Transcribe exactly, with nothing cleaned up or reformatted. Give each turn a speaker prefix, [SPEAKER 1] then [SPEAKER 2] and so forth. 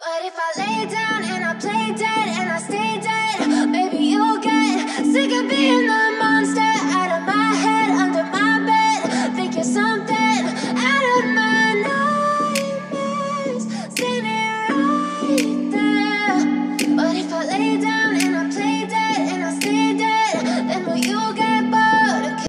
[SPEAKER 1] But if I lay down and I play dead and I stay dead